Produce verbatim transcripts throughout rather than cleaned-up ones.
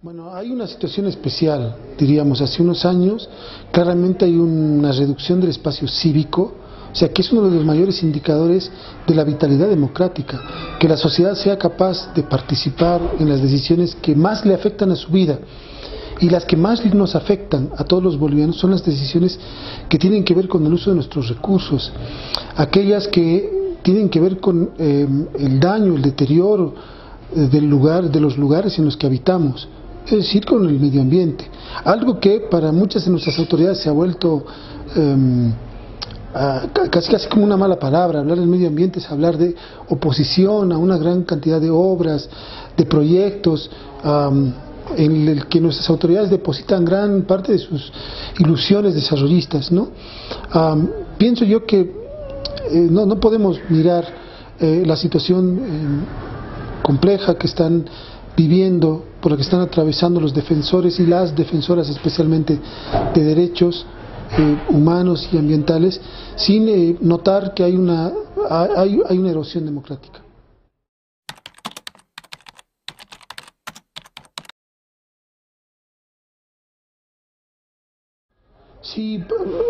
Bueno, hay una situación especial, diríamos, hace unos años claramente hay una reducción del espacio cívico, o sea que es uno de los mayores indicadores de la vitalidad democrática, que la sociedad sea capaz de participar en las decisiones que más le afectan a su vida. Y las que más nos afectan a todos los bolivianos son las decisiones que tienen que ver con el uso de nuestros recursos, aquellas que tienen que ver con eh, el daño, el deterioro eh, del lugar, de los lugares en los que habitamos, es decir, con el medio ambiente. Algo que para muchas de nuestras autoridades se ha vuelto eh, a, casi, casi como una mala palabra. Hablar del medio ambiente es hablar de oposición a una gran cantidad de obras, de proyectos, um, en el que nuestras autoridades depositan gran parte de sus ilusiones desarrollistas, ¿no? Um, pienso yo que eh, no, no podemos mirar eh, la situación eh, compleja que están viviendo, por la que están atravesando los defensores y las defensoras especialmente de derechos eh, humanos y ambientales, sin eh, notar que hay una, hay, hay una erosión democrática. Sí,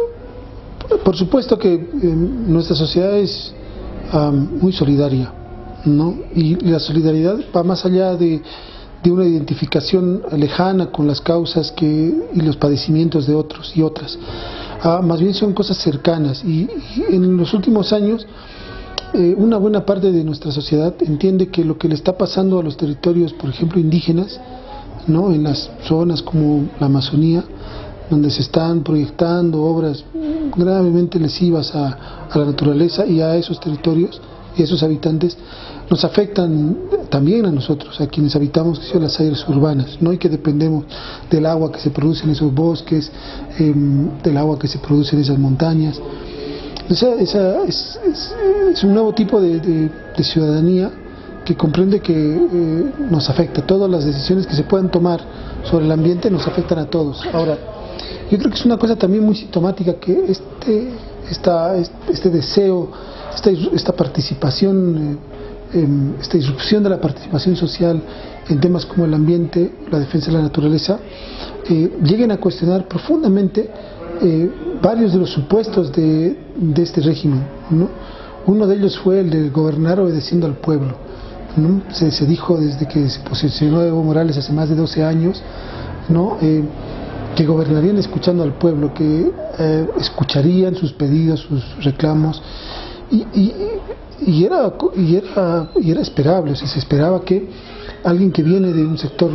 por supuesto que eh, nuestra sociedad es um, muy solidaria, ¿no? Y la solidaridad va más allá de, de una identificación lejana con las causas que, y los padecimientos de otros y otras. Ah, más bien son cosas cercanas y, y en los últimos años eh, una buena parte de nuestra sociedad entiende que lo que le está pasando a los territorios, por ejemplo, indígenas, ¿no? En las zonas como la Amazonía, donde se están proyectando obras gravemente lesivas a, a la naturaleza y a esos territorios y a esos habitantes, nos afectan también a nosotros, a quienes habitamos que son las áreas urbanas, ¿no? Y que dependemos del agua que se produce en esos bosques, eh, del agua que se produce en esas montañas. Esa, esa es, es, es un nuevo tipo de, de, de ciudadanía que comprende que eh, nos afecta. Todas las decisiones que se puedan tomar sobre el ambiente nos afectan a todos. Ahora, yo creo que es una cosa también muy sintomática que este, esta, este deseo, esta, esta participación, eh, esta disrupción de la participación social en temas como el ambiente, la defensa de la naturaleza, eh, lleguen a cuestionar profundamente eh, varios de los supuestos de, de este régimen, ¿no? Uno de ellos fue el de gobernar obedeciendo al pueblo, ¿no? Se, se dijo desde que se posicionó Evo Morales hace más de doce años, ¿no? Eh, que gobernarían escuchando al pueblo, que eh, escucharían sus pedidos, sus reclamos, y, y, y, era, y, era, y era esperable, o sea, se esperaba que alguien que viene de un sector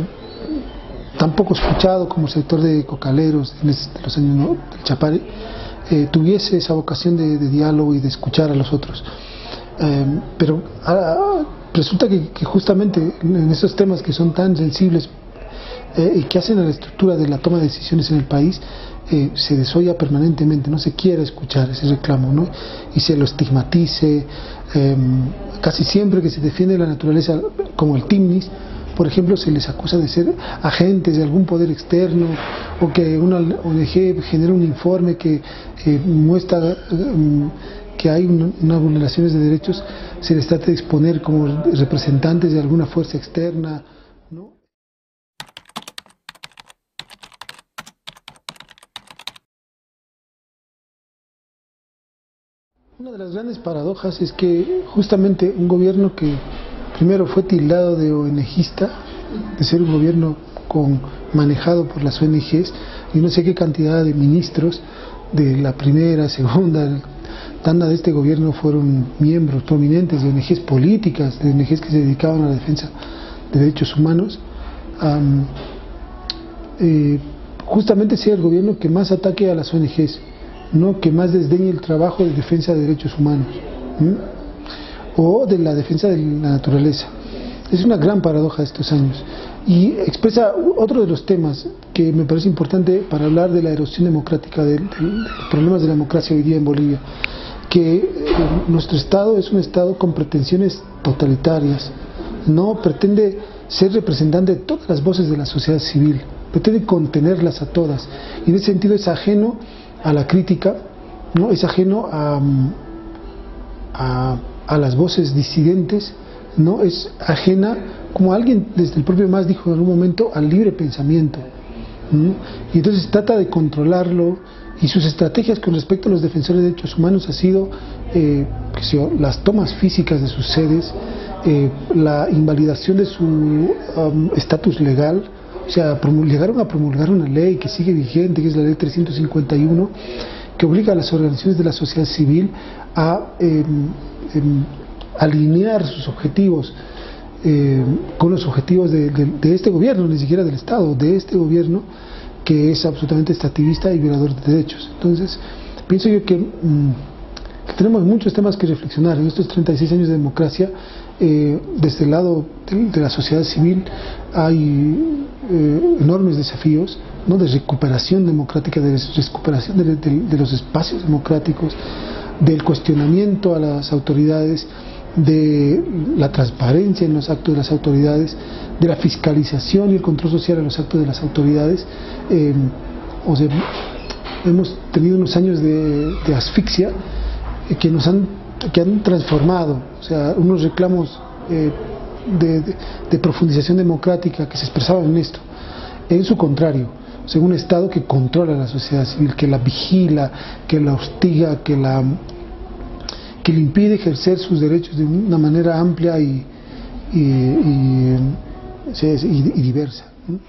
tan poco escuchado como el sector de cocaleros en los años, ¿no?, del Chapare, eh, tuviese esa vocación de, de diálogo y de escuchar a los otros. Eh, pero ah, resulta que, que justamente en esos temas que son tan sensibles Eh, y que hacen a la estructura de la toma de decisiones en el país, eh, se desoya permanentemente, no se quiere escuchar ese reclamo, ¿no? Y se lo estigmatice, eh, casi siempre que se defiende la naturaleza, como el TIMNIS, por ejemplo, se les acusa de ser agentes de algún poder externo, o que una O N G genera un informe que eh, muestra eh, que hay una, unas vulneraciones de derechos, se les trata de exponer como representantes de alguna fuerza externa, ¿no? Una de las grandes paradojas es que justamente un gobierno que primero fue tildado de ONGista, de ser un gobierno con, manejado por las O N Ges, y no sé qué cantidad de ministros de la primera, segunda tanda de este gobierno fueron miembros prominentes de O N Ges políticas, de O N Ges que se dedicaban a la defensa de derechos humanos, um, eh, justamente sea el gobierno que más ataque a las O N Ges, no que más desdeñe el trabajo de defensa de derechos humanos, ¿sí?, o de la defensa de la naturaleza. Es una gran paradoja de estos años y expresa otro de los temas que me parece importante para hablar de la erosión democrática, de, de, de los problemas de la democracia hoy día en Bolivia, que eh, nuestro Estado es un Estado con pretensiones totalitarias, no pretende ser representante de todas las voces de la sociedad civil, pretende contenerlas a todas, y en ese sentido es ajeno a la crítica, ¿no? Es ajeno a, a, a las voces disidentes, no es ajena, como alguien desde el propio Mas dijo en algún momento, al libre pensamiento, ¿no? Y entonces trata de controlarlo, y sus estrategias con respecto a los defensores de derechos humanos ha sido eh, que sé yo, las tomas físicas de sus sedes, eh, la invalidación de su estatus um, legal. O sea, llegaron a promulgar una ley que sigue vigente, que es la ley trescientos cincuenta y uno, que obliga a las organizaciones de la sociedad civil a eh, eh, alinear sus objetivos eh, con los objetivos de, de, de este gobierno, ni siquiera del Estado, de este gobierno que es absolutamente extractivista y violador de derechos. Entonces, pienso yo que, mmm, que tenemos muchos temas que reflexionar. En estos treinta y seis años de democracia, eh, desde el lado de, de la sociedad civil hay eh, enormes desafíos, ¿no?, de recuperación democrática, de recuperación de, de, de los espacios democráticos, del cuestionamiento a las autoridades, de la transparencia en los actos de las autoridades, de la fiscalización y el control social en los actos de las autoridades. Eh, o sea, hemos tenido unos años de, de asfixia eh, que nos han, que han transformado, o sea, unos reclamos eh, de, de, de profundización democrática que se expresaban en esto, en su contrario, o sea, un Estado que controla a la sociedad civil, que la vigila, que la hostiga, que la que le impide ejercer sus derechos de una manera amplia y, y, y, y, y diversa.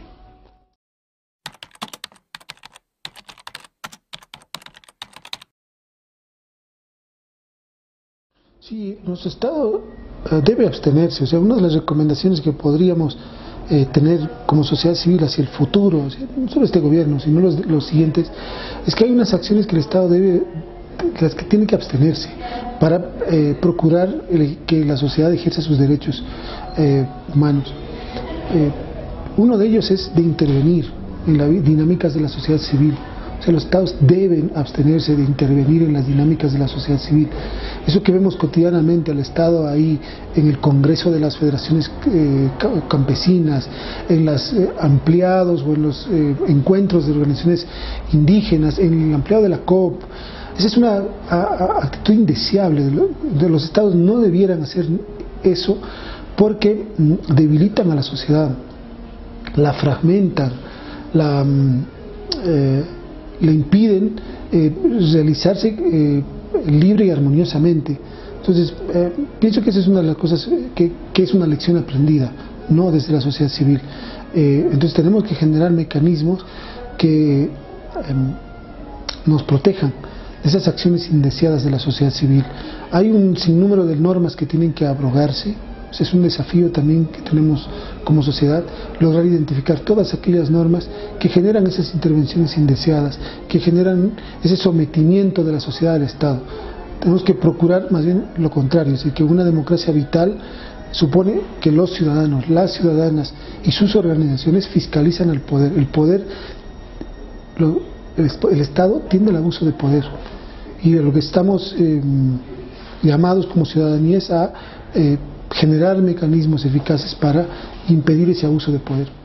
Sí, nuestro Estado debe abstenerse. O sea, una de las recomendaciones que podríamos eh, tener como sociedad civil hacia el futuro, o sea, no solo este gobierno, sino los, los siguientes, es que hay unas acciones que el Estado debe, las que tiene que abstenerse para eh, procurar el, que la sociedad ejerza sus derechos eh, humanos. Eh, uno de ellos es de intervenir en las dinámicas de la sociedad civil. O sea, los Estados deben abstenerse de intervenir en las dinámicas de la sociedad civil. Eso que vemos cotidianamente al Estado ahí en el Congreso de las Federaciones eh, Campesinas, en los eh, ampliados o en los eh, encuentros de organizaciones indígenas, en el ampliado de la COP. Esa es una a, a, actitud indeseable. De, lo, de los Estados no debieran hacer eso porque debilitan a la sociedad, la fragmentan, la... Eh, le impiden eh, realizarse eh, libre y armoniosamente. Entonces, eh, pienso que esa es una de las cosas que, que es una lección aprendida, no desde la sociedad civil. Eh, entonces tenemos que generar mecanismos que eh, nos protejan de esas acciones indeseadas de la sociedad civil. Hay un sinnúmero de normas que tienen que abrogarse. Es un desafío también que tenemos como sociedad, lograr identificar todas aquellas normas que generan esas intervenciones indeseadas, que generan ese sometimiento de la sociedad al Estado. Tenemos que procurar más bien lo contrario, es decir, que una democracia vital supone que los ciudadanos, las ciudadanas y sus organizaciones fiscalizan al poder. El poder, lo, el, el Estado tiende al abuso de poder, y a lo que estamos eh, llamados como ciudadanía es a eh, generar mecanismos eficaces para impedir ese abuso de poder.